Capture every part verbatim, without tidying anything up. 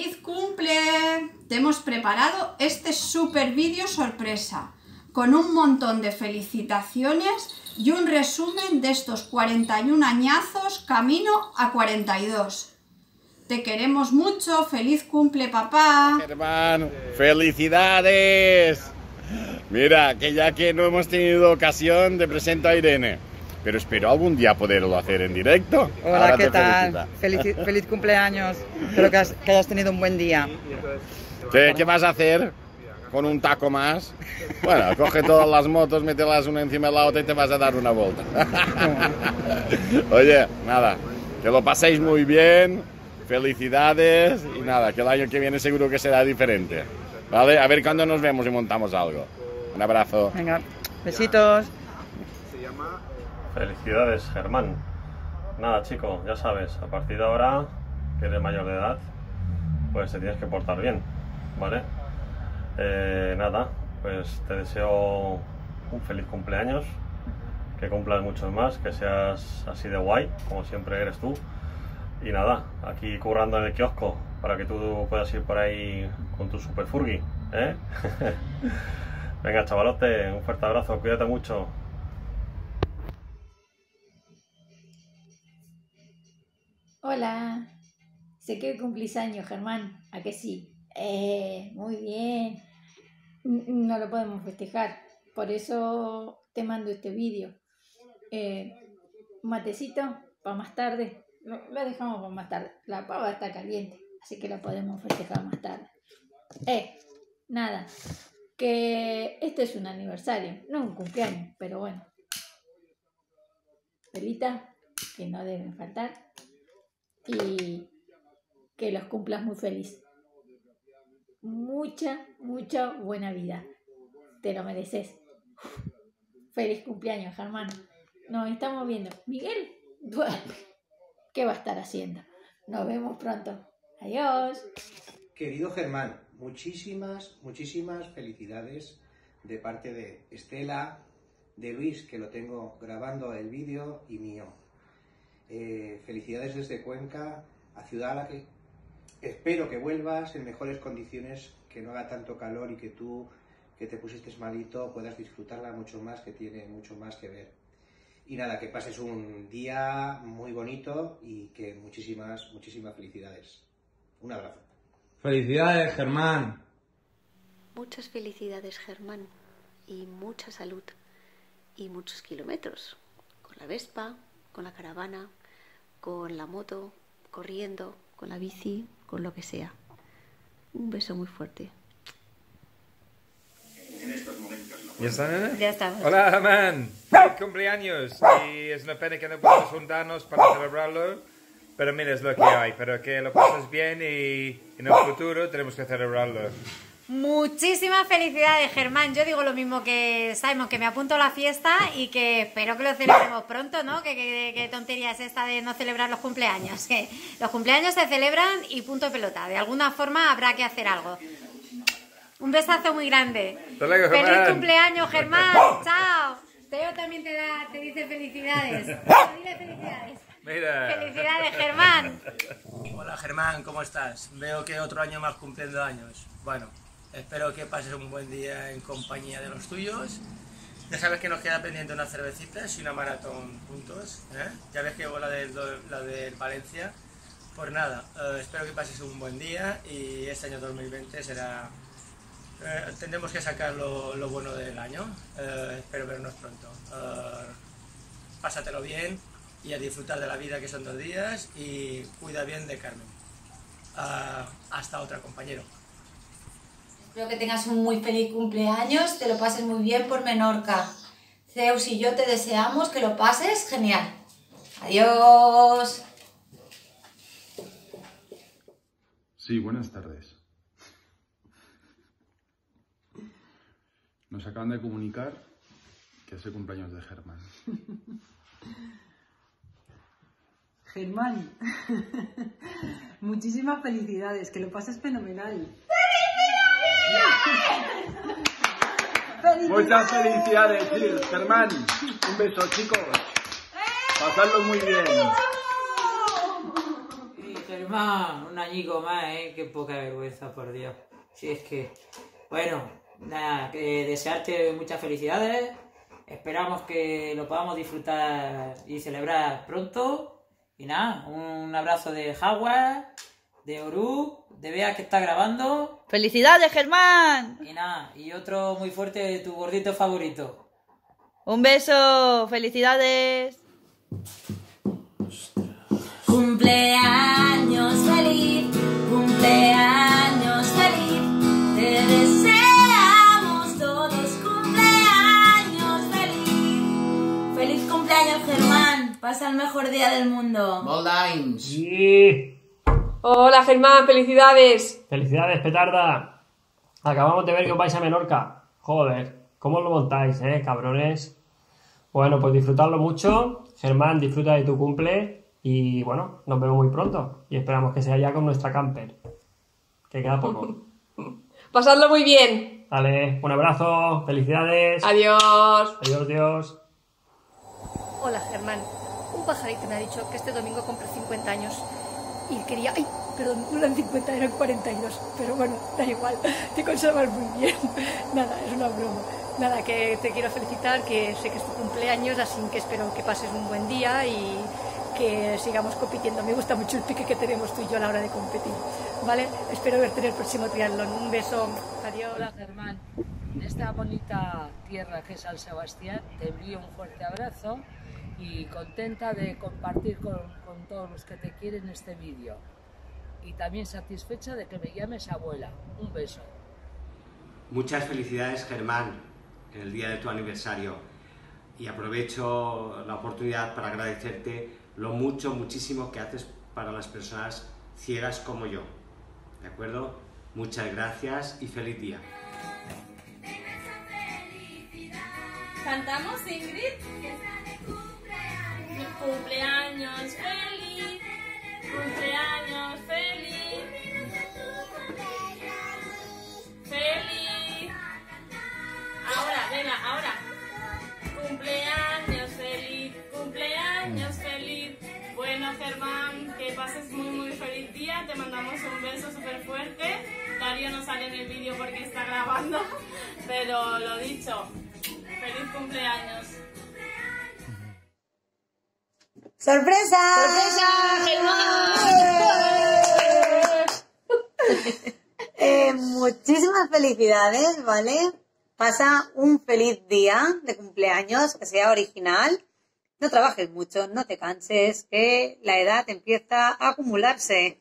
¡Feliz cumple! Te hemos preparado este super vídeo sorpresa con un montón de felicitaciones y un resumen de estos cuarenta y un añazos camino a cuarenta y dos. Te queremos mucho, feliz cumple, papá. Germán, felicidades. Mira, que ya que no hemos tenido ocasión, te presento a Irene, pero espero algún día poderlo hacer en directo. Hola, Ahora ¿qué tal? Feliz, feliz cumpleaños. Espero que, has, que hayas tenido un buen día. ¿Qué, ¿Qué vas a hacer con un taco más? Bueno, coge todas las motos, mételas una encima de la otra y te vas a dar una vuelta. Oye, nada, que lo paséis muy bien, felicidades y nada, que el año que viene seguro que será diferente. ¿Vale? A ver cuándo nos vemos y montamos algo. Un abrazo. Venga, besitos. Felicidades, Germán. Nada, chico, ya sabes, a partir de ahora, que eres mayor de edad, pues te tienes que portar bien, ¿vale? Eh, nada, pues te deseo un feliz cumpleaños, que cumplas muchos más, que seas así de guay, como siempre eres tú. Y nada, aquí currando en el kiosco, para que tú puedas ir por ahí con tu super furgi, ¿eh? Venga, chavalote, un fuerte abrazo, cuídate mucho. Hola, sé que cumplís años, Germán, ¿a que sí? Eh, muy bien. No lo podemos festejar, por eso te mando este vídeo. Eh, un matecito para más tarde, lo, lo dejamos para más tarde. La pava está caliente, así que la podemos festejar más tarde. Eh, nada, que este es un aniversario, no un cumpleaños, pero bueno. Velitas, que no deben faltar. Y que los cumplas muy feliz. Mucha, mucha buena vida. Te lo mereces. Feliz cumpleaños, Germán. Nos estamos viendo. Miguel, duerme. ¿Qué va a estar haciendo? Nos vemos pronto. Adiós. Querido Germán, muchísimas, muchísimas felicidades de parte de Estela, de Luis, que lo tengo grabando el vídeo, y mío. Eh, felicidades desde Cuenca, a ciudad a la que espero que vuelvas en mejores condiciones, que no haga tanto calor y que tú, que te pusiste malito, puedas disfrutarla mucho más, que tiene mucho más que ver. Y nada, que pases un día muy bonito y que muchísimas, muchísimas felicidades. Un abrazo. Felicidades, Germán. Muchas felicidades, Germán, y mucha salud y muchos kilómetros con la Vespa, con la caravana, con la moto, corriendo, con la bici, con lo que sea. Un beso muy fuerte. ¿Ya está, nena? Ya está. Hola, Germán. Feliz cumpleaños. Y es una pena que no podamos juntarnos para celebrarlo, pero mira, es lo que hay. Pero que lo pases bien y en el futuro tenemos que celebrarlo. Muchísimas felicidades, Germán. Yo digo lo mismo que Simon, que me apunto a la fiesta y que espero que lo celebremos pronto, ¿no? Que, que, que tontería es esta de no celebrar los cumpleaños. Que los cumpleaños se celebran y punto pelota. De alguna forma habrá que hacer algo. Un besazo muy grande. Hasta luego, ¡Feliz Germán! cumpleaños, Germán! ¡Chao! Teo también te da, te dice felicidades. Dile felicidades. Mira. Felicidades, Germán. Hola, Germán, ¿cómo estás? Veo que otro año más cumpliendo años. Bueno, espero que pases un buen día en compañía de los tuyos. Ya sabes que nos queda pendiente unas cervecitas y una maratón juntos, ¿eh? Ya ves que hago la del, la del Valencia. Pues nada, eh, espero que pases un buen día y este año dos mil veinte será... Eh, tendremos que sacar lo, lo bueno del año. Eh, espero vernos pronto. Eh, pásatelo bien y a disfrutar de la vida, que son dos días, y cuida bien de Carmen. Eh, hasta otra, compañero. Espero que tengas un muy feliz cumpleaños, te lo pases muy bien por Menorca. Zeus y yo te deseamos que lo pases genial. Adiós. Sí, buenas tardes. Nos acaban de comunicar que es el cumpleaños de Germán. Germán, muchísimas felicidades, que lo pases fenomenal. ¡Felicidades! Muchas felicidades, sí, Germán. Un beso, chicos. Pasadlo muy bien. Germán, un añico más, ¿eh? Qué poca vergüenza, por Dios. Si es que... Bueno, nada, que desearte muchas felicidades. Esperamos que lo podamos disfrutar y celebrar pronto. Y nada, un abrazo de Jaguar, de Oru, de Bea que está grabando. ¡Felicidades, Germán! Y nada, y otro muy fuerte de tu gordito favorito. ¡Un beso! ¡Felicidades! Cumpleaños feliz, cumpleaños feliz, te deseamos todos cumpleaños feliz. Feliz cumpleaños, Germán, pasa el mejor día del mundo. Moldines. Sí. Hola, Germán, felicidades. Felicidades, petarda. Acabamos de ver que os vais a Menorca. Joder, ¿cómo lo montáis, eh, cabrones? Bueno, pues disfrutadlo mucho. Germán, disfruta de tu cumple. Y bueno, nos vemos muy pronto. Y esperamos que sea ya con nuestra camper. Que queda poco. Pasadlo muy bien. Vale, un abrazo. Felicidades. Adiós. Adiós, Dios. Hola, Germán. Un pajarito me ha dicho que este domingo cumple cincuenta años. Y quería... ¡Ay! Perdón, no eran cincuenta, eran cuarenta y dos. Pero bueno, da igual. Te conservas muy bien. Nada, es una broma. Nada, que te quiero felicitar, que sé que es tu cumpleaños, así que espero que pases un buen día y que sigamos compitiendo. Me gusta mucho el pique que tenemos tú y yo a la hora de competir, ¿vale? Espero verte en el próximo triatlón. Un beso. Adiós. Hola, Germán. En esta bonita tierra que es San Sebastián, te envío un fuerte abrazo y contenta de compartir con, con todos los que te quieren este vídeo. Y también satisfecha de que me llames abuela. Un beso. Muchas felicidades, Germán, en el día de tu aniversario. Y aprovecho la oportunidad para agradecerte lo mucho, muchísimo que haces para las personas ciegas como yo. ¿De acuerdo? Muchas gracias y feliz día. ¿Cantamos, Ingrid? Cumpleaños feliz, cumpleaños feliz, feliz. Ahora, venga, ahora. Cumpleaños feliz, cumpleaños feliz. Bueno, Germán, que pases muy muy feliz día. Te mandamos un beso súper fuerte. Darío no sale en el vídeo porque está grabando, pero lo dicho, feliz cumpleaños. ¡Sorpresa! ¡Sorpresa, Germán! eh, muchísimas felicidades, ¿vale? Pasa un feliz día de cumpleaños, que sea original. No trabajes mucho, no te canses, que la edad empieza a acumularse.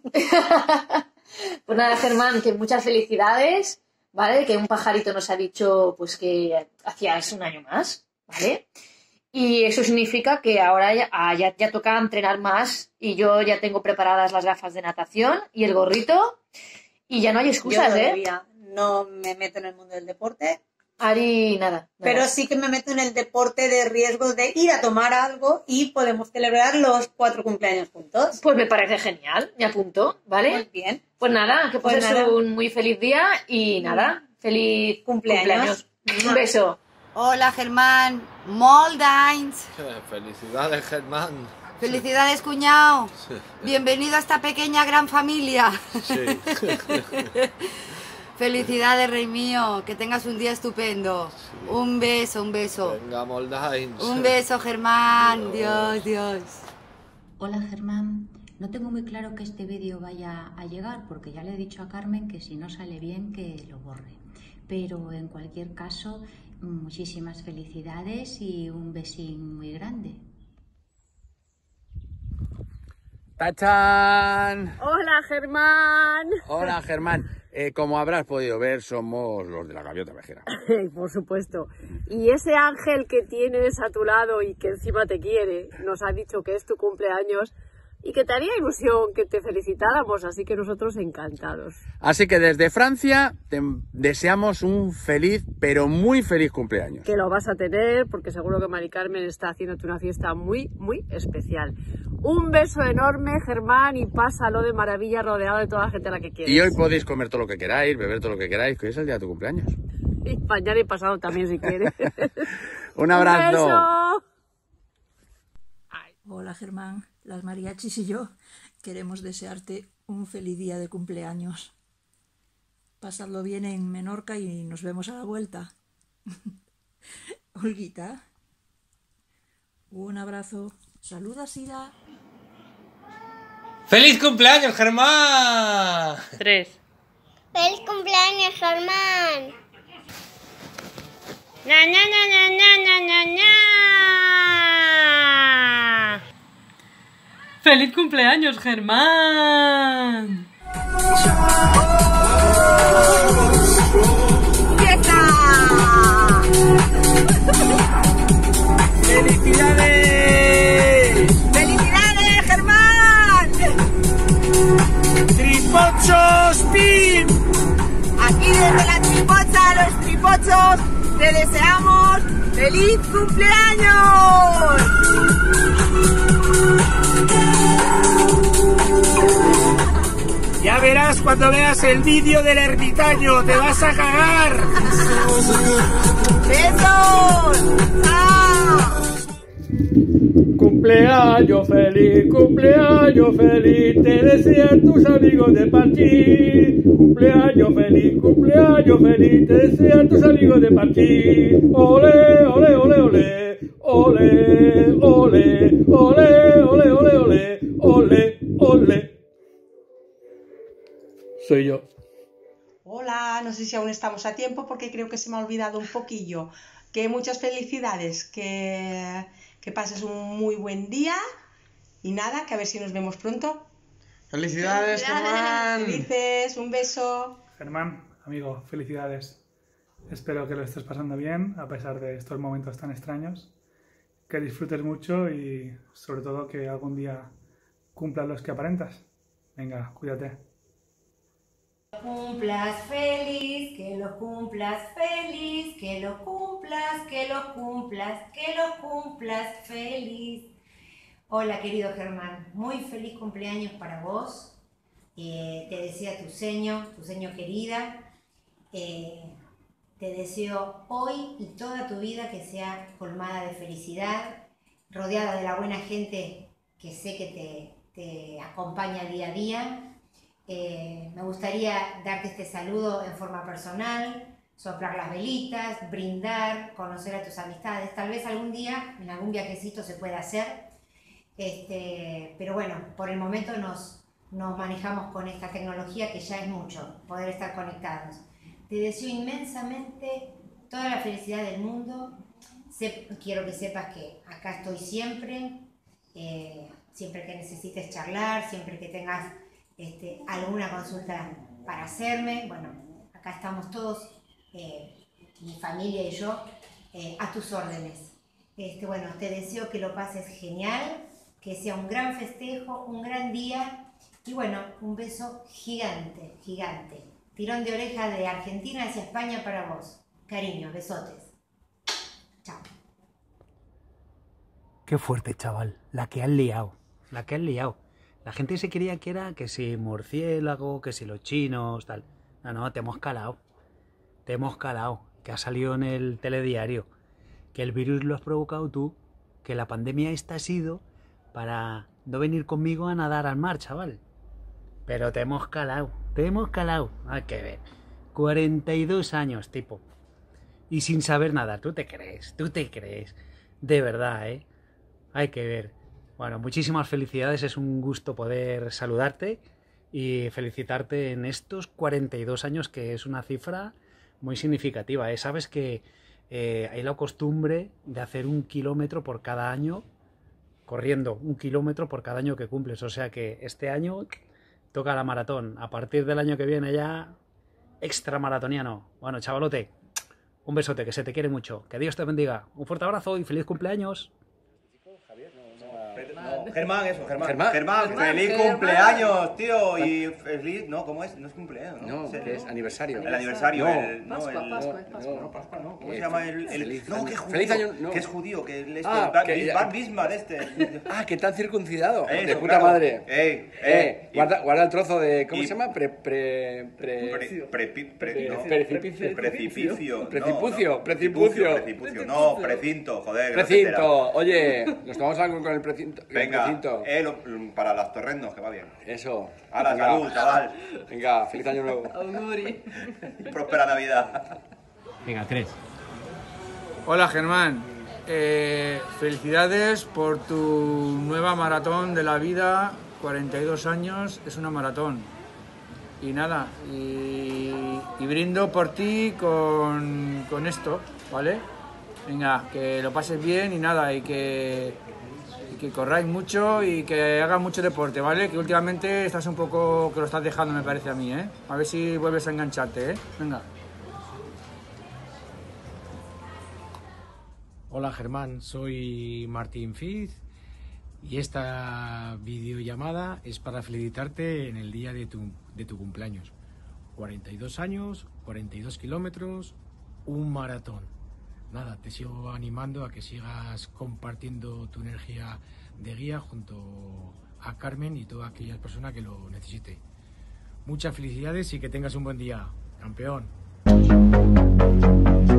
Pues nada, Germán, que muchas felicidades, ¿vale? Que un pajarito nos ha dicho pues que hacías un año más, ¿vale? Y eso significa que ahora ya, ya, ya toca entrenar más y yo ya tengo preparadas las gafas de natación y el gorrito y ya no hay excusas, Yo ¿eh? todavía no me meto en el mundo del deporte. Ari, nada, nada. Pero sí que me meto en el deporte de riesgo de ir a tomar algo y podemos celebrar los cuatro cumpleaños juntos. Pues me parece genial, me apunto, ¿vale? Muy bien. Pues nada, que Pues pases nada. un muy feliz día y nada, feliz Cumpleaños. cumpleaños. Un beso. Hola, Germán. Moldines. Felicidades, Germán. Felicidades, cuñado. Sí. Bienvenido a esta pequeña gran familia. Sí. Felicidades, rey mío. Que tengas un día estupendo. Sí. Un beso, un beso. Venga, Moldines. Un beso, Germán. Dios, Dios. Hola, Germán. No tengo muy claro que este vídeo vaya a llegar porque ya le he dicho a Carmen que si no sale bien que lo borre. Pero en cualquier caso, muchísimas felicidades y un besín muy grande. ¡Tachán! Hola, Germán. Hola, Germán. Eh, como habrás podido ver, somos los de la gaviota vejera. Por supuesto. Y ese ángel que tienes a tu lado y que encima te quiere, nos ha dicho que es tu cumpleaños y que te haría ilusión que te felicitáramos, así que nosotros encantados. Así que desde Francia te deseamos un feliz, pero muy feliz cumpleaños. Que lo vas a tener, porque seguro que Mari Carmen está haciéndote una fiesta muy, muy especial. Un beso enorme, Germán, y pásalo de maravilla rodeado de toda la gente a la que quieres. Y hoy podéis comer todo lo que queráis, beber todo lo que queráis, que hoy es el día de tu cumpleaños. Y mañana y pasado también, si quieres. Un abrazo. Un beso. Hola, Germán. Las mariachis y yo queremos desearte un feliz día de cumpleaños. Pasadlo bien en Menorca y nos vemos a la vuelta. Olguita, un abrazo. Saluda, Sira. ¡Feliz cumpleaños, Germán! Tres. ¡Feliz cumpleaños, Germán! ¡Na, na, na, na, na, na, na! ¡Feliz cumpleaños, Germán! ¡Fiesta! ¡Felicidades! ¡Felicidades, Germán! ¡Tripochos Pim! Aquí desde la tripocha a los tripochos te deseamos ¡feliz cumpleaños! Ya verás cuando veas el vídeo del ermitaño, te vas a cagar. ¡Besos! ¡Chao! Cumpleaños feliz, cumpleaños feliz, te desean tus amigos de Parchís. Cumpleaños feliz, cumpleaños feliz, te desean tus amigos de Parchís. Ole, ole, ole, ole, ole, ole, ole, ole, ole, ole, ole, ole. Soy yo. Hola, no sé si aún estamos a tiempo porque creo que se me ha olvidado un poquillo. Que muchas felicidades, que, que pases un muy buen día y nada, que a ver si nos vemos pronto. ¡Felicidades, Germán! Felices, un beso. Germán, amigo, felicidades. Espero que lo estés pasando bien a pesar de estos momentos tan extraños. Que disfrutes mucho y sobre todo que algún día cumplas los que aparentas. Venga, cuídate. Cumplas feliz, que lo cumplas feliz, que lo cumplas, que lo cumplas, que lo cumplas feliz. Hola querido Germán, muy feliz cumpleaños para vos. Eh, te desea tu seño, tu seño querida. Eh, te deseo hoy y toda tu vida que sea colmada de felicidad, rodeada de la buena gente que sé que te, te acompaña día a día. Eh, me gustaría darte este saludo en forma personal, soplar las velitas, brindar, conocer a tus amistades. Tal vez algún día, en algún viajecito se pueda hacer. Este, pero bueno, por el momento nos, nos manejamos con esta tecnología que ya es mucho, poder estar conectados. Te deseo inmensamente toda la felicidad del mundo. Sé, quiero que sepas que acá estoy siempre, eh, siempre que necesites charlar, siempre que tengas Este, alguna consulta para hacerme. Bueno, acá estamos todos, eh, mi familia y yo, eh, a tus órdenes. Este, bueno, te deseo que lo pases genial, que sea un gran festejo, un gran día y bueno, un beso gigante, gigante. Tirón de oreja de Argentina hacia España para vos. Cariño, besotes. Chao. Qué fuerte, chaval, la que han liado, la que han liado. La gente se creía que era que si murciélago, que si los chinos, tal. No, no, te hemos calado. Te hemos calado. Que ha salido en el telediario. Que el virus lo has provocado tú. Que la pandemia esta ha sido para no venir conmigo a nadar al mar, chaval. Pero te hemos calado. Te hemos calado. Hay que ver. cuarenta y dos años, tipo. Y sin saber nadar. ¿Tú te crees? ¿Tú te crees? De verdad, ¿eh? Hay que ver. Bueno, muchísimas felicidades, es un gusto poder saludarte y felicitarte en estos cuarenta y dos años, que es una cifra muy significativa, ¿eh? Sabes que eh, hay la costumbre de hacer un kilómetro por cada año, corriendo un kilómetro por cada año que cumples, o sea que este año toca la maratón, a partir del año que viene ya extra maratoniano. Bueno, chavalote, un besote, que se te quiere mucho, que Dios te bendiga, un fuerte abrazo y feliz cumpleaños. Germán, eso, Germán. Germán, Germán, Germán, feliz Germán. cumpleaños, tío. Y feliz, no, ¿cómo es? No es cumpleaños, ¿no? No, que es aniversario. El aniversario, No. el. No, Pascua, el, Pascua, no, es Pascua. no, Pascua no. ¿Cómo Eh, se llama el. el feliz no, año- que es judío. feliz año- no. Que es judío, que el este. Ah, Bad que- Bis- Bad Bismarck, este. Ah, que tan circuncidado. Eso, de puta claro. madre. Ey, eh, eh, y- guarda, guarda el trozo de. ¿Cómo y- se llama? Pre. Pre. Pre. Pre- prepi- pre- Pre- no. precipicio. Precipicio. no, Precipicio. no. Precipicio. Precipicio. No, precinto, joder. que no te Precinto. enteras. Oye, nos tomamos algo con el precinto. Venga, recinto. eh, lo- lo- para las torrendos, que va bien. Eso. A la Venga. salud, chaval. Venga, feliz año nuevo. Auguri. Y próspera Navidad. Venga, tres. Hola Germán, Eh, felicidades por tu nueva maratón de la vida, cuarenta y dos años, es una maratón. Y nada, y, y brindo por ti con, con esto, ¿vale? Venga, que lo pases bien y nada, y que, y que corráis mucho y que hagas mucho deporte, ¿vale? Que últimamente estás un poco, que lo estás dejando, me parece a mí, ¿eh? A ver si vuelves a engancharte, ¿eh? Venga. Hola Germán, soy Martín Fiz y esta videollamada es para felicitarte en el día de tu, de tu cumpleaños. cuarenta y dos años, cuarenta y dos kilómetros, un maratón. Nada, te sigo animando a que sigas compartiendo tu energía de guía junto a Carmen y todas aquellas personas que lo necesite. Muchas felicidades y que tengas un buen día, campeón.